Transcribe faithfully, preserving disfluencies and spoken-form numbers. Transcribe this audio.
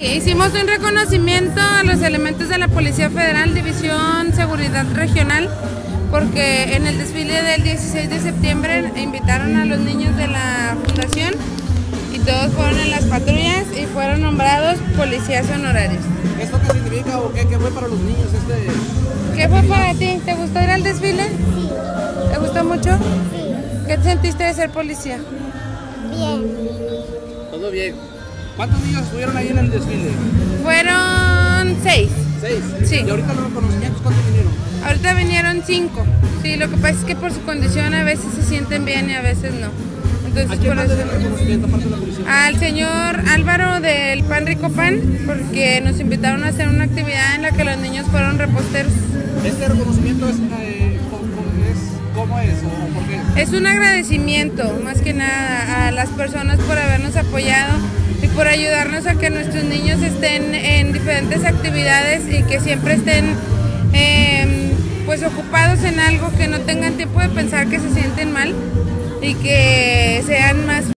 Hicimos un reconocimiento a los elementos de la Policía Federal, División Seguridad Regional, porque en el desfile del dieciséis de septiembre invitaron a los niños de la fundación y todos fueron en las patrullas y fueron nombrados policías honorarios. ¿Esto qué significa o qué, qué fue para los niños este? ¿Qué fue para ti? ¿Te gustó ir al desfile? Sí. ¿Te gustó mucho? Sí. ¿Qué te sentiste de ser policía? Bien. Todo bien. ¿Cuántos niños estuvieron ahí en el desfile? Fueron seis. Seis. Sí. ¿Y ahorita los reconocimientos cuántos vinieron? Ahorita vinieron cinco. Sí, lo que pasa es que por su condición a veces se sienten bien y a veces no. Entonces, ¿A quién por más eso... le den reconocimiento aparte de la policía? Al señor Álvaro del Pan Rico Pan, porque nos invitaron a hacer una actividad en la que los niños fueron reposteros. ¿Este reconocimiento es, eh, es cómo es o por qué? Es un agradecimiento, más que nada, a las personas por habernos apoyado y por ayudarnos a que nuestros niños estén en diferentes actividades y que siempre estén eh, pues ocupados en algo, que no tengan tiempo de pensar que se sienten mal y que sean más